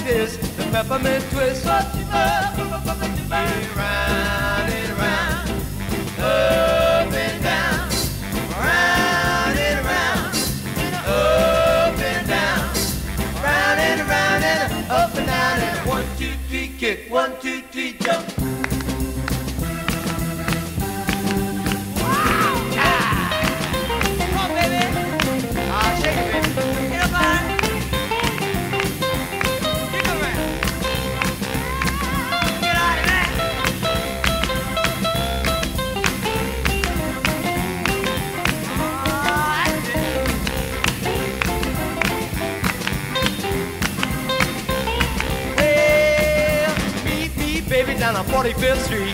this, the peppermint twist. Round and round, up and down, round and round, up and down, round and round and up and down and 1, 2, 3 kick, 1, 2, 3 jump. Down on 45th Street,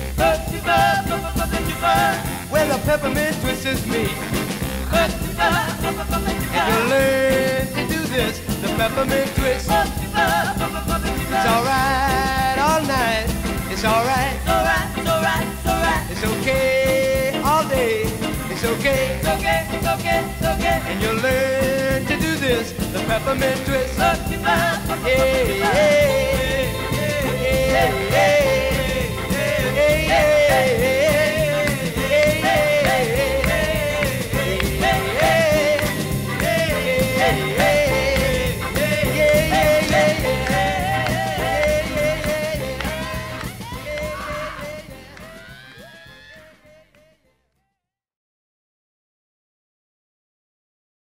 where the peppermint twist is me. And you learn to do this, the peppermint twist. It's alright all night, it's alright, it's okay all day, it's okay, and you learn to do this, the peppermint twist. Hey, hey. Hey, hey, hey, hey, hey, hey.